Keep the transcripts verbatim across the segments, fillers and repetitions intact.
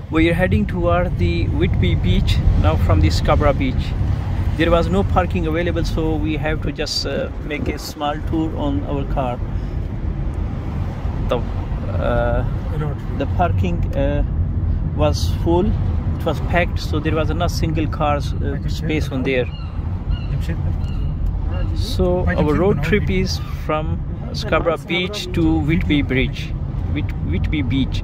We are heading toward the Whitby beach now from the Scarborough beach. There was no parking available, so we have to just uh, make a small tour on our car. The, uh, the parking uh, was full, it was packed, so there was not single car uh, space on there. So our road trip is from Scarborough beach to Whitby bridge, Whit Whitby beach.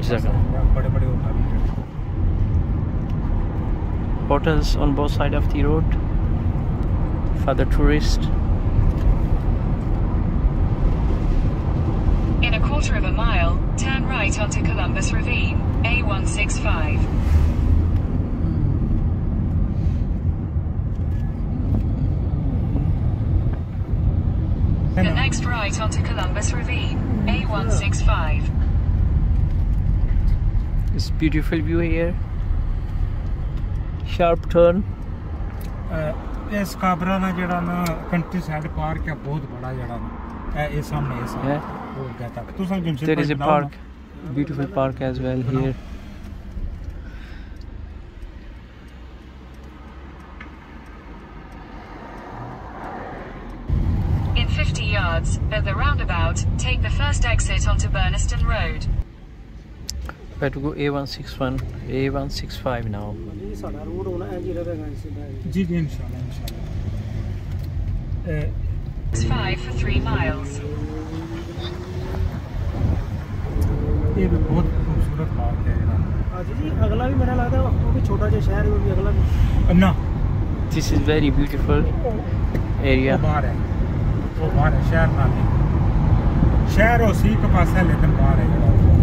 Hotels on both sides of the road for the tourist. In a quarter of a mile, turn right onto Columbus Ravine, A one six five. The next right onto Columbus Ravine, A one six five. It's beautiful view here. Sharp turn. ये स्काबरा ना जड़ा ना country side park है बहुत बड़ा जड़ा ना ये सामने ये सामने वो कहता तू संग जिम से there is a park, beautiful park as well here. In fifty yards, at the roundabout, take the first exit onto Burniston Road. We have to go A one six one, A one six five now. जी जी इंशाल्लाह इंशाल्लाह It's five for three miles. ये भी बहुत खूबसूरत park है हाँ जी जी अगला भी मेरा लगता है वो भी छोटा जो शहर है वो भी अगला भी ना This is very beautiful area. वो बाहर है वो बाहर है शहर ना नहीं शहर उसी के पास है लेकिन बाहर है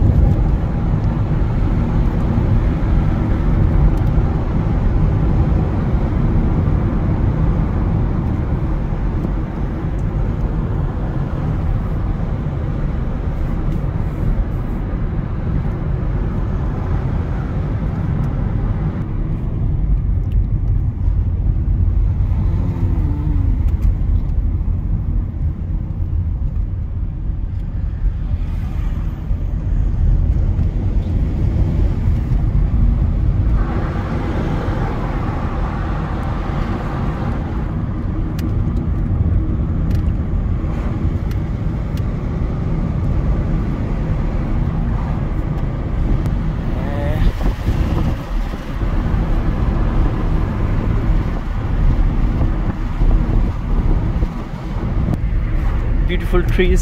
Beautiful trees.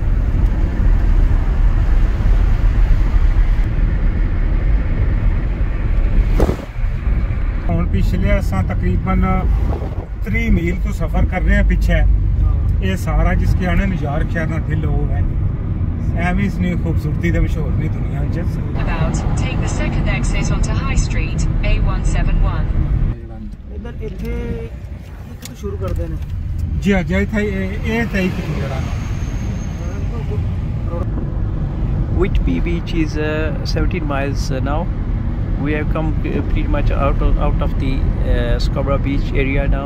और पिछले असा तकरीबन तीन मील तो सफर कर रहे हैं पीछे ये सारा जिसके आने न्यूयॉर्क शहर ना दिल हो है एवं इसने खूबसूरती दे मशहूर नहीं दुनिया में About, take the second exit onto High Street, A one seven one. इधर इथे एक शुरू कर देने जी हाँ जी था ये था एक जगह Whitby beach is uh, seventeen miles uh, now. We have come uh, pretty much out of out of the uh, Scarborough beach area now.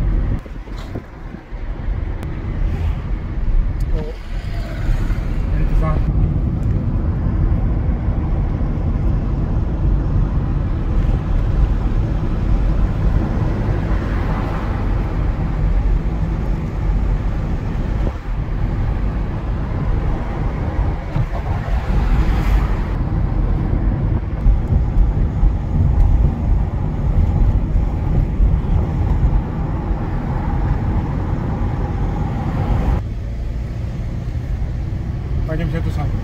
से तो सामने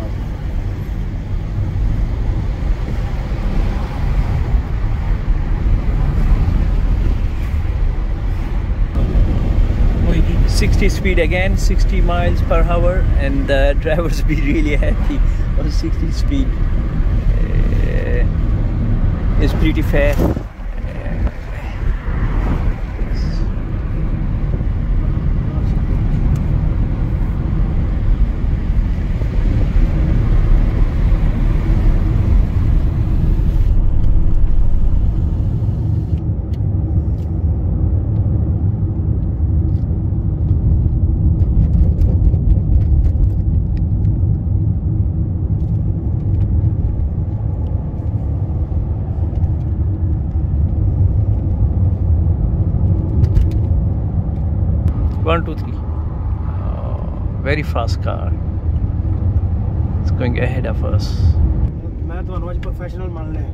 sixty speed again, sixty miles per hour, and the drivers be really happy on sixty speed. Uh, it's pretty fast. One, two, three. Oh, very fast car. It's going ahead of us. मैं तो आज professional मान ले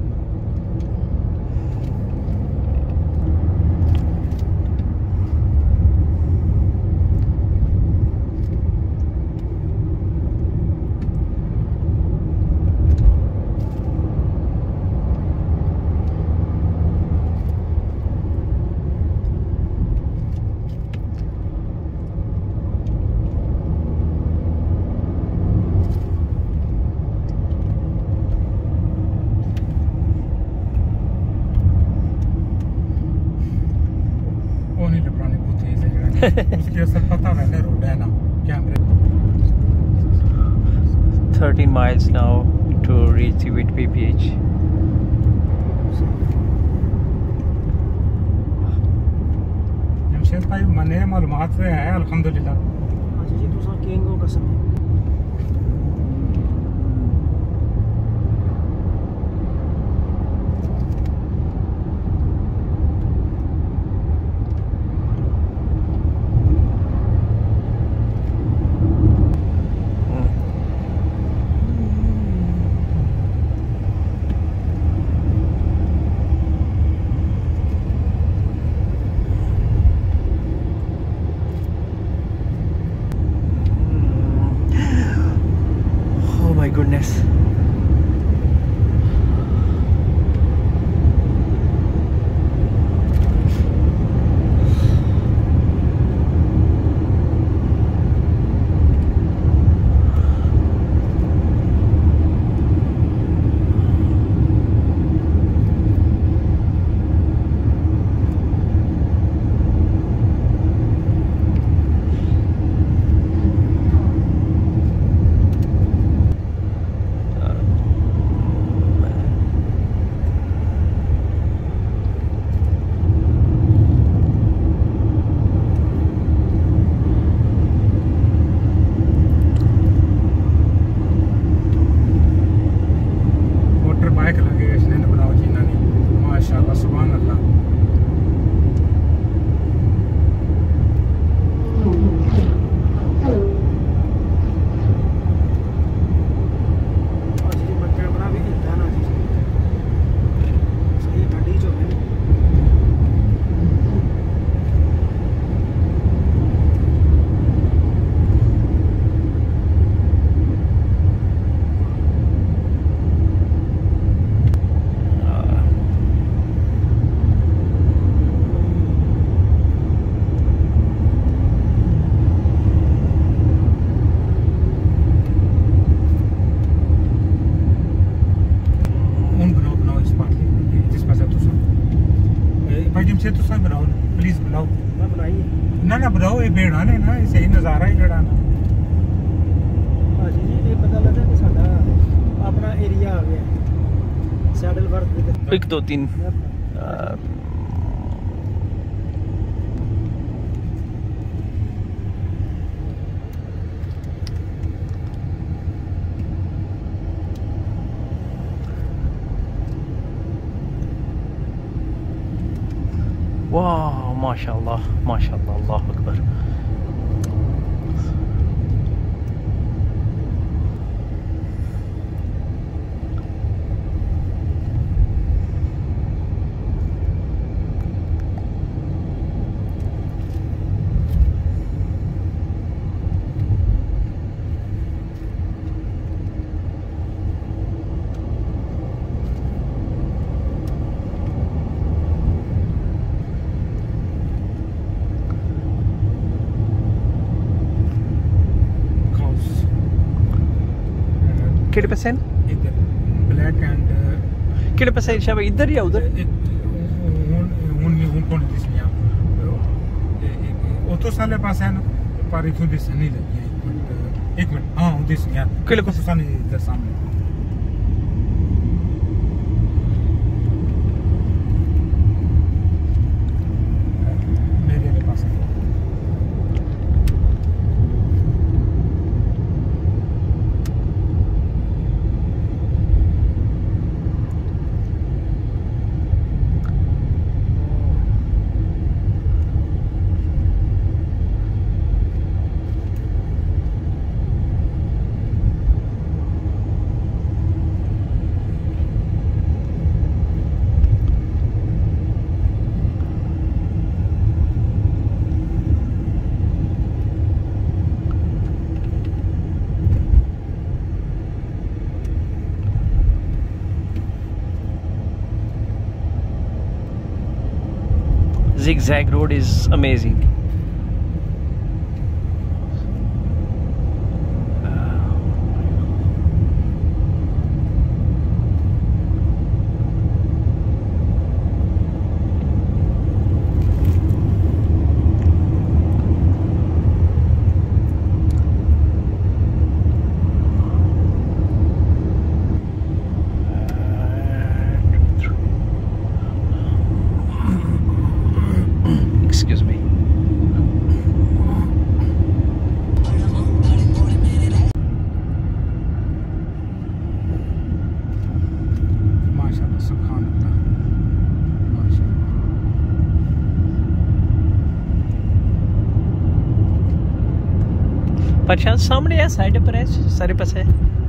उसके असर पता है ना रोड है ना कैमरे thirteen miles now to reach the Whitby beach. Jamshed भाई मने मालूमात से है अल्हम्दुलिल्लाह अच्छा जी तुसा किंग हो कसम goodness. प्लीज बनाओ मैं बनाइए ना ना बनाओ ये बेड़ा ने ना सही नज़ारा ही जड़ा ना भाजी जी ये पता लगा कि साडा अपना एरिया आ गया सैडल वर्क एक दो तीन वाह माशाल्लाह माशाल्लाह अल्लाह अकबर किहड़े पासे इधर ब्लैक एंड किहड़े पासे शायद इधर या उधर हुन हुन हुन कौन दिसनिया ओ तो साले पास है ना पर इथों दिस नहीं लगी एक मिनट एक मिनट हां दिसनिया किहड़े पासे साने इधर सामने zigzag road is amazing. Excuse me. माशाल्लाह सुभान अल्लाह माशाल्लाह। पर शायद सामने है, साइड पर है, सारे पास है।